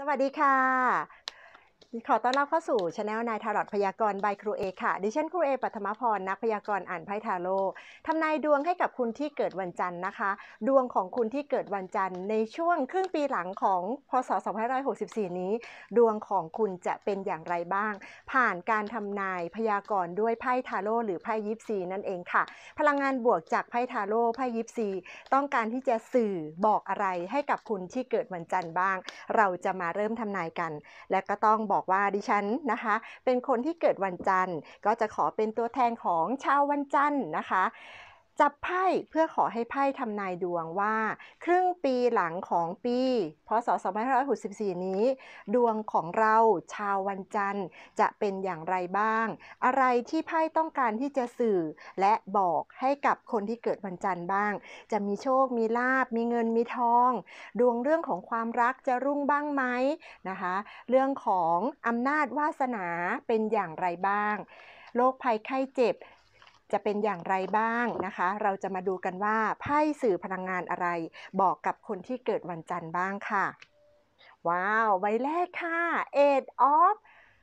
วัสดีค่ะขอต้อนรับเข้าสู่ช anel นายทารอตพยากรณ์ by ครูเอค่ะดิฉันครูเอปัทมพรนักพยากรณ์อ่านไพ่ทาโร่ทำนายดวงให้กับคุณที่เกิดวันจันทร์นะคะดวงของคุณที่เกิดวันจันทร์ในช่วงครึ่งปีหลังของพศ2564นี้ดวงของคุณจะเป็นอย่างไรบ้างผ่านการทำนายพยากรณ์ด้วยไพ่ทาโร่หรือไพ่ยิปซีนั่นเองค่ะพลังงานบวกจากไพ่ทาโร่ไพ่ยิปซีต้องการที่จะสื่อบอกอะไรให้กับคุณที่เกิดวันจันทร์บ้างเราจะมาเริ่มทำนายกันและก็ต้องบอกว่าดิฉันนะคะเป็นคนที่เกิดวันจันทร์ก็จะขอเป็นตัวแทนของชาววันจันทร์นะคะจับไพ่เพื่อขอให้ไพ่ทำนายดวงว่าครึ่งปีหลังของปีพศ2564นี้ดวงของเราชาววันจันทร์จะเป็นอย่างไรบ้างอะไรที่ไพ่ต้องการที่จะสื่อและบอกให้กับคนที่เกิดวันจันทร์บ้างจะมีโชคมีลาภมีเงินมีทองดวงเรื่องของความรักจะรุ่งบ้างไหมนะคะเรื่องของอำนาจวาสนาเป็นอย่างไรบ้างโรคภัยไข้เจ็บจะเป็นอย่างไรบ้างนะคะเราจะมาดูกันว่าไพ่สื่อพลังงานอะไรบอกกับคนที่เกิดวันจันทร์บ้างค่ะว้าวใบแรกค่ะ Eight of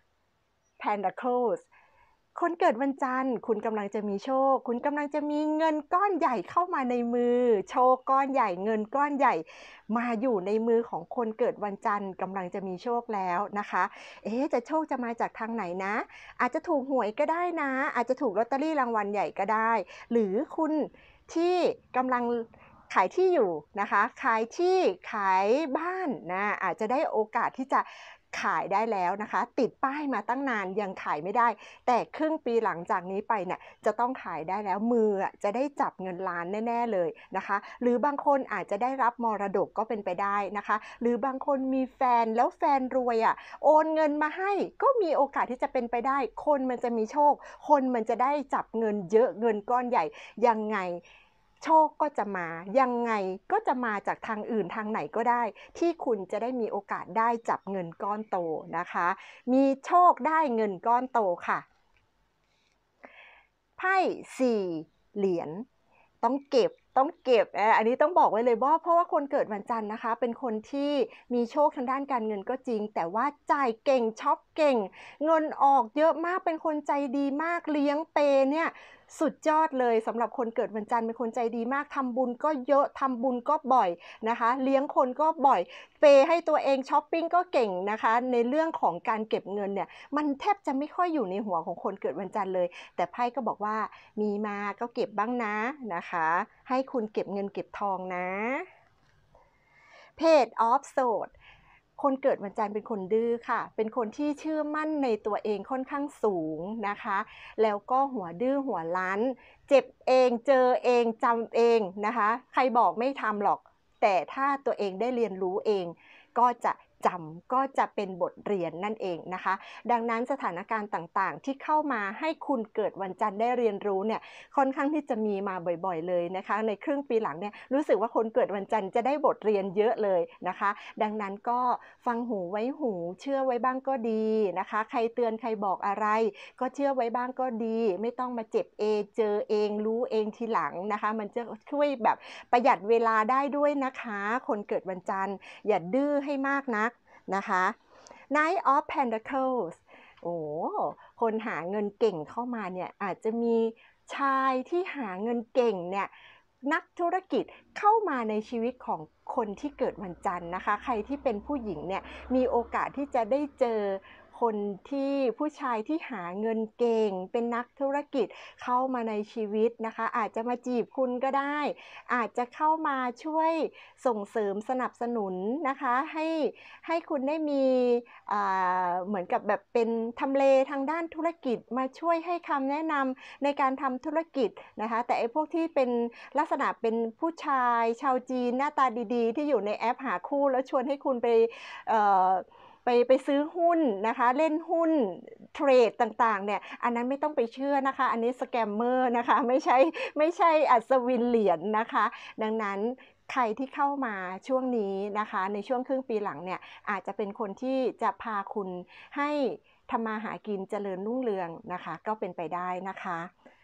Pentacles คนเกิดวันจันทร์คุณกำลังจะมีโชคคุณกำลังจะมีเงินก้อนใหญ่เข้ามาในมือโชคก้อนใหญ่เงินก้อนใหญ่มาอยู่ในมือของคนเกิดวันจันทร์กำลังจะมีโชคแล้วนะคะจะโชคจะมาจากทางไหนนะอาจจะถูกหวยก็ได้นะอาจจะถูกลอตเตอรี่รางวัลใหญ่ก็ได้หรือคุณที่กำลังขายที่อยู่นะคะขายที่ขายบ้านนะอาจจะได้โอกาสที่จะขายได้แล้วนะคะติดป้ายมาตั้งนานยังขายไม่ได้แต่ครึ่งปีหลังจากนี้ไปเนี่ยจะต้องขายได้แล้วมือจะได้จับเงินล้านแน่ๆเลยนะคะหรือบางคนอาจจะได้รับมรดกก็เป็นไปได้นะคะหรือบางคนมีแฟนแล้วแฟนรวยโอนเงินมาให้ก็มีโอกาสที่จะเป็นไปได้คนมันจะมีโชคคนมันจะได้จับเงินเยอะเงินก้อนใหญ่ยังไงโชคก็จะมายังไงก็จะมาจากทางอื่นทางไหนก็ได้ที่คุณจะได้มีโอกาสได้จับเงินก้อนโตนะคะมีโชคได้เงินก้อนโตค่ะไพ่4เหรียญต้องเก็บอันนี้ต้องบอกไว้เลยว่าเพราะว่าคนเกิดวันจันทร์นะคะเป็นคนที่มีโชคทางด้านการเงินก็จริงแต่ว่าจ่ายเก่งช็อปเก่งเงินออกเยอะมากเป็นคนใจดีมากเลี้ยงเปเนี่ยสุดยอดเลยสำหรับคนเกิดวันจันทร์เป็นคนใจดีมากทำบุญก็เยอะทำบุญก็บ่อยนะคะเลี้ยงคนก็บ่อยเปให้ตัวเองช้อปปิ้งก็เก่งนะคะในเรื่องของการเก็บเงินเนี่ยมันแทบจะไม่ค่อยอยู่ในหัวของคนเกิดวันจันทร์เลยแต่ไพ่ก็บอกว่ามีมาก็เก็บบ้างนะนะคะให้คุณเก็บเงินเก็บทองนะเพจออฟโสดคนเกิดวันจันทร์เป็นคนดื้อค่ะเป็นคนที่เชื่อมั่นในตัวเองค่อนข้างสูงนะคะแล้วก็หัวดื้อหัวรั้นเจ็บเองเจอเองจำเองนะคะใครบอกไม่ทำหรอกแต่ถ้าตัวเองได้เรียนรู้เองก็จะจำก็จะเป็นบทเรียนนั่นเองนะคะดังนั้นสถานการณ์ต่างๆที่เข้ามาให้คุณเกิดวันจันทร์ได้เรียนรู้เนี่ยค่อนข้างที่จะมีมาบ่อยๆเลยนะคะในครึ่งปีหลังเนี่ยรู้สึกว่าคนเกิดวันจันทร์จะได้บทเรียนเยอะเลยนะคะดังนั้นก็ฟังหูไว้หูเชื่อไว้บ้างก็ดีนะคะใครเตือนใครบอกอะไรก็เชื่อไว้บ้างก็ดีไม่ต้องมาเจ็บเองเจอเองรู้เองทีหลังนะคะมันจะช่วยแบบประหยัดเวลาได้ด้วยนะคะคนเกิดวันจันทร์อย่าดื้อให้มากนักนะคะ Knight of Pentacles คนหาเงินเก่งเข้ามาเนี่ยอาจจะมีชายที่หาเงินเก่งเนี่ยนักธุรกิจเข้ามาในชีวิตของคนที่เกิดวันจันทร์นะคะใครที่เป็นผู้หญิงเนี่ยมีโอกาสที่จะได้เจอคนที่ผู้ชายที่หาเงินเก่งเป็นนักธุรกิจเข้ามาในชีวิตนะคะอาจจะมาจีบคุณก็ได้อาจจะเข้ามาช่วยส่งเสริมสนับสนุนนะคะให้คุณได้มีเหมือนกับแบบเป็นทำเลทางด้านธุรกิจมาช่วยให้คำแนะนำในการทำธุรกิจนะคะแต่ไอ้พวกที่เป็นลักษณะเป็นผู้ชายชาวจีนหน้าตาดีๆที่อยู่ในแอปหาคู่แล้วชวนให้คุณไปซื้อหุ้นนะคะเล่นหุ้นเทรดต่างๆเนี่ยอันนั้นไม่ต้องไปเชื่อนะคะอันนี้สแกมเมอร์นะคะไม่ใช่อัศวินเหรียญนะคะดังนั้นใครที่เข้ามาช่วงนี้นะคะในช่วงครึ่งปีหลังเนี่ยอาจจะเป็นคนที่จะพาคุณให้ทำมาหากินเจริญรุ่งเรืองนะคะก็เป็นไปได้นะคะ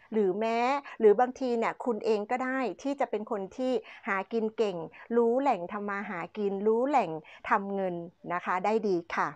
หรือบางทีเนี่ยคุณเองก็ได้ที่จะเป็นคนที่หากินเก่งรู้แหล่งทำมาหากินรู้แหล่งทำเงินนะคะได้ดีค่ะ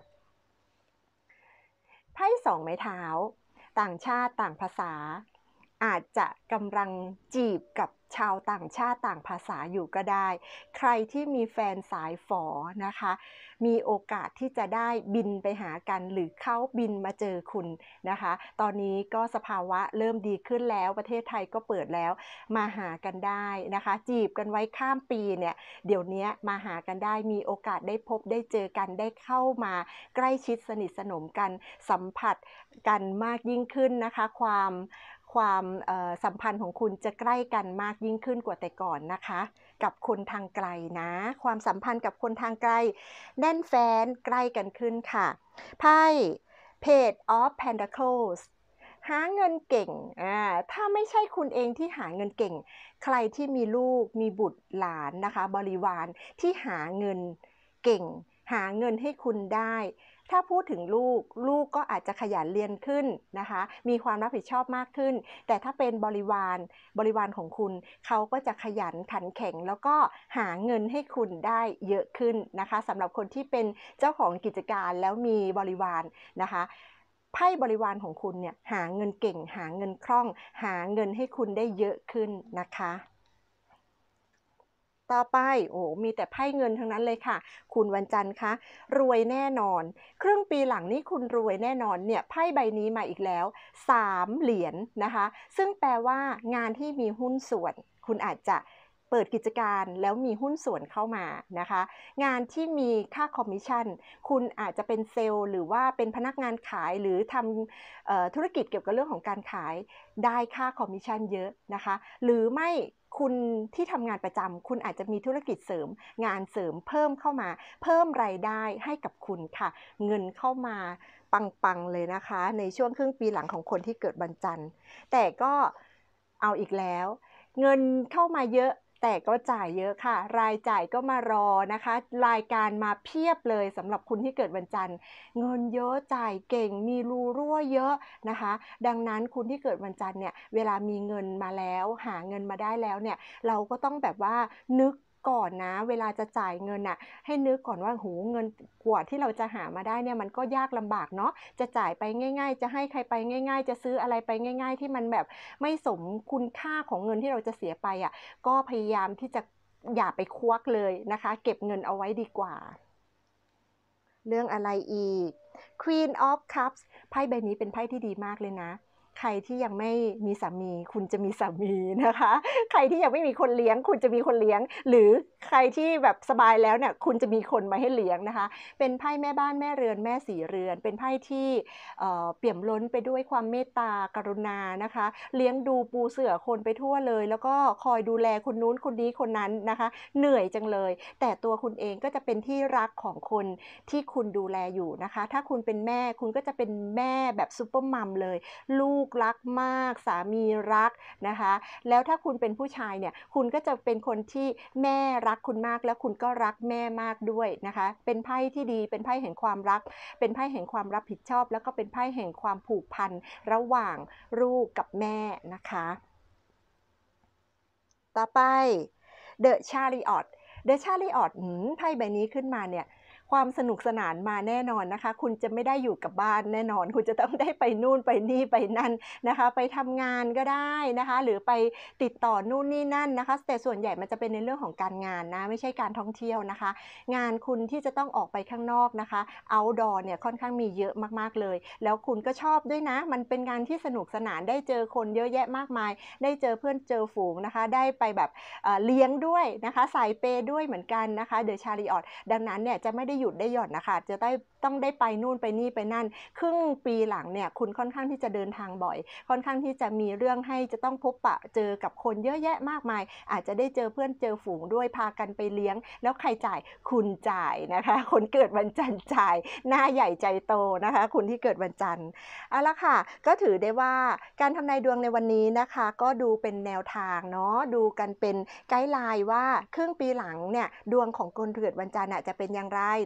ไพ่สองไม้เท้าต่างชาติต่างภาษาอาจจะกำลังจีบกับชาวต่างชาติต่างภาษาอยู่ก็ได้ใครที่มีแฟนสายฝอนะคะมีโอกาสที่จะได้บินไปหากันหรือเขาบินมาเจอคุณนะคะตอนนี้ก็สภาวะเริ่มดีขึ้นแล้วประเทศไทยก็เปิดแล้วมาหากันได้นะคะจีบกันไว้ข้ามปีเนี่ยเดี๋ยวนี้มาหากันได้มีโอกาสได้พบได้เจอกันได้เข้ามาใกล้ชิดสนิทสนมกันสัมผัสกันมากยิ่งขึ้นนะคะความสัมพันธ์ของคุณจะใกล้กันมากยิ่งขึ้นกว่าแต่ก่อนนะคะกับคนทางไกลนะความสัมพันธ์กับคนทางไกลแน่นแฟ้นใกล้กันขึ้นค่ะไพ่ Page of Pentacles หาเงินเก่งถ้าไม่ใช่คุณเองที่หาเงินเก่งใครที่มีลูกมีบุตรหลานนะคะบริวารที่หาเงินเก่งหาเงินให้คุณได้ถ้าพูดถึงลูกก็อาจจะขยันเรียนขึ้นนะคะมีความรับผิดชอบมากขึ้นแต่ถ้าเป็นบริวารของคุณเขาก็จะขยันขันแข็งแล้วก็หาเงินให้คุณได้เยอะขึ้นนะคะสำหรับคนที่เป็นเจ้าของกิจการแล้วมีบริวารนะคะไพ่บริวารของคุณเนี่ยหาเงินเก่งหาเงินคล่องหาเงินให้คุณได้เยอะขึ้นนะคะต่อไปมีแต่ไพ่เงินทั้งนั้นเลยค่ะคุณวันจันทร์คะรวยแน่นอนครึ่งปีหลังนี้คุณรวยแน่นอนเนี่ยไพ่ใบนี้มาอีกแล้ว3เหรียญนะคะซึ่งแปลว่างานที่มีหุ้นส่วนคุณอาจจะเปิดกิจการแล้วมีหุ้นส่วนเข้ามานะคะงานที่มีค่าคอมมิชชั่นคุณอาจจะเป็นเซลล์หรือว่าเป็นพนักงานขายหรือทำธุรกิจเกี่ยวกับเรื่องของการขายได้ค่าคอมมิชชั่นเยอะนะคะหรือไม่คุณที่ทำงานประจำคุณอาจจะมีธุรกิจเสริมงานเสริมเพิ่มเข้ามาเพิ่มรายได้ให้กับคุณค่ะเงินเข้ามาปังๆเลยนะคะในช่วงครึ่งปีหลังของคนที่เกิดวันจันทร์แต่ก็เอาอีกแล้วเงินเข้ามาเยอะแต่ก็จ่ายเยอะค่ะรายจ่ายก็มารอนะคะรายการมาเพียบเลยสำหรับคุณที่เกิดวันจันทร์เงินเยอะจ่ายเก่งมีรูรั่วเยอะนะคะดังนั้นคุณที่เกิดวันจันทร์เนี่ยเวลามีเงินมาแล้วหาเงินมาได้แล้วเนี่ยเราก็ต้องแบบว่านึกก่อนนะเวลาจะจ่ายเงินน่ะให้นึกก่อนว่าหูเงินกว่าที่เราจะหามาได้เนี่ยมันก็ยากลำบากเนาะจะจ่ายไปง่ายๆจะให้ใครไปง่ายๆจะซื้ออะไรไปง่ายๆที่มันแบบไม่สมคุณค่าของเงินที่เราจะเสียไปอ่ะก็พยายามที่จะอย่าไปควักเลยนะคะเก็บเงินเอาไว้ดีกว่าเรื่องอะไรอีก Queen of Cups ไพ่ใบนี้เป็นไพ่ที่ดีมากเลยนะใครที่ยังไม่มีสามีคุณจะมีสามีนะคะใครที่ยังไม่มีคนเลี้ยงคุณจะมีคนเลี้ยงหรือใครที่แบบสบายแล้วเนี่ยคุณจะมีคนมาให้เลี้ยงนะคะเป็นไพ่แม่บ้านแม่เรือนแม่สีเรือนเป็นไพ่ที่เปี่ยมล้นไปด้วยความเมตตากรุณานะคะเลี้ยงดูปูเสือคนไปทั่วเลยแล้วก็คอยดูแลคนนู้นคนนี้คนนั้นนะคะเหนื่อยจังเลยแต่ตัวคุณเองก็จะเป็นที่รักของคนที่คุณดูแลอยู่นะคะถ้าคุณเป็นแม่คุณก็จะเป็นแม่แบบซุปเปอร์มัมเลยลูกรักมากสามีรักนะคะแล้วถ้าคุณเป็นผู้ชายเนี่ยคุณก็จะเป็นคนที่แม่รักคุณมากแล้วคุณก็รักแม่มากด้วยนะคะเป็นไพ่ที่ดีเป็นไพ่แห่งความรักเป็นไพ่แห่งความรับผิดชอบแล้วก็เป็นไพ่แห่งความผูกพันระหว่างลูกกับแม่นะคะต่อไป The Chariot The Chariot ไพ่ใบนี้ขึ้นมาเนี่ยความสนุกสนานมาแน่นอนนะคะคุณจะไม่ได้อยู่กับบ้านแน่นอนคุณจะต้องได้ไปนู่นไปนี่ไปนั่นนะคะไปทำงานก็ได้นะคะหรือไปติดต่อนู่นนี่นั่นนะคะแต่ส่วนใหญ่มันจะเป็นในเรื่องของการงานนะไม่ใช่การท่องเที่ยวนะคะงานคุณที่จะต้องออกไปข้างนอกนะคะ outdoor เนี่ยค่อนข้างมีเยอะมากๆเลยแล้วคุณก็ชอบด้วยนะมันเป็นงานที่สนุกสนานได้เจอคนเยอะแยะมากมายได้เจอเพื่อนเจอฝูงนะคะได้ไปแบบเลี้ยงด้วยนะคะสายเปย์ด้วยเหมือนกันนะคะ The Chariot ดังนั้นเนี่ยจะไม่ได้หยุดได้หย่อนนะคะจะต้องได้ไปนู่นไปนี่ไปนั่นครึ่งปีหลังเนี่ยคุณค่อนข้างที่จะเดินทางบ่อยค่อนข้างที่จะมีเรื่องให้จะต้องพบปะเจอกับคนเยอะแยะมากมายอาจจะได้เจอเพื่อนเจอฝูงด้วยพากันไปเลี้ยงแล้วใครจ่ายคุณจ่ายนะคะคนเกิดวันจันทร์จ่ายหน้าใหญ่ใจโตนะคะคุณที่เกิดวันจันทร์เอาละค่ะก็ถือได้ว่าการทำนายดวงในวันนี้นะคะก็ดูเป็นแนวทางเนาะดูกันเป็นไกด์ไลน์ว่าครึ่งปีหลังเนี่ยดวงของคนเกิดวันจันทร์จะเป็นอย่างไร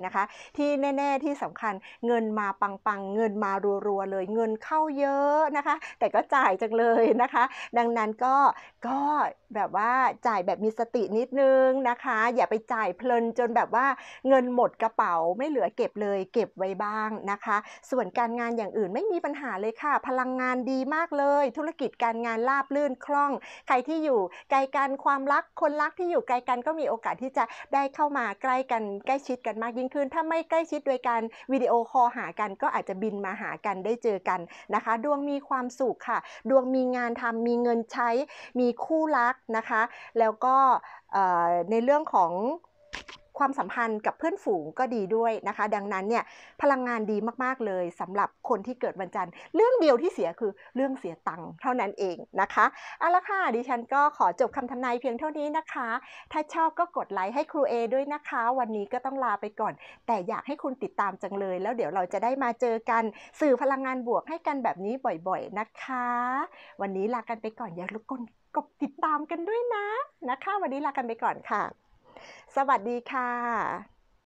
นะคะ ที่แน่ๆที่สำคัญเงินมาปังๆเงินมารัวๆเลยเงินเข้าเยอะนะคะแต่ก็จ่ายจังเลยนะคะดังนั้นก็แบบว่าจ่ายแบบมีสตินิดนึงนะคะอย่าไปจ่ายเพลินจนแบบว่าเงินหมดกระเป๋าไม่เหลือเก็บเลยเก็บไว้บ้างนะคะส่วนการงานอย่างอื่นไม่มีปัญหาเลยค่ะพลังงานดีมากเลยธุรกิจการงานราบรื่นคล่องใครที่อยู่ไกลกันความรักคนรักที่อยู่ไกลกันก็มีโอกาสที่จะได้เข้ามาใกล้กันใกล้ชิดกันมากยิ่งขึ้นถ้าไม่ใกล้ชิดโดยการวิดีโอคอลหากันก็อาจจะบินมาหากันได้เจอกันนะคะดวงมีความสุขค่ะดวงมีงานทำมีเงินใช้มีคู่รักนะคะแล้วก็ในเรื่องของความสัมพันธ์กับเพื่อนฝูงก็ดีด้วยนะคะดังนั้นเนี่ยพลังงานดีมากๆเลยสำหรับคนที่เกิดวันจันทร์เรื่องเดียวที่เสียคือเรื่องเสียตังค์เท่านั้นเองนะคะเอาละค่ะดิฉันก็ขอจบคำทำนายเพียงเท่านี้นะคะถ้าชอบก็กดไลค์ให้ครูเอด้วยนะคะวันนี้ก็ต้องลาไปก่อนแต่อยากให้คุณติดตามจังเลยแล้วเดี๋ยวเราจะได้มาเจอกันสื่อพลังงานบวกให้กันแบบนี้บ่อยๆนะคะวันนี้ลากันไปก่อนอย่าลืมกดติดตามกันด้วยนะคะวันนี้ลากันไปก่อนค่ะสวัสดีค่ะ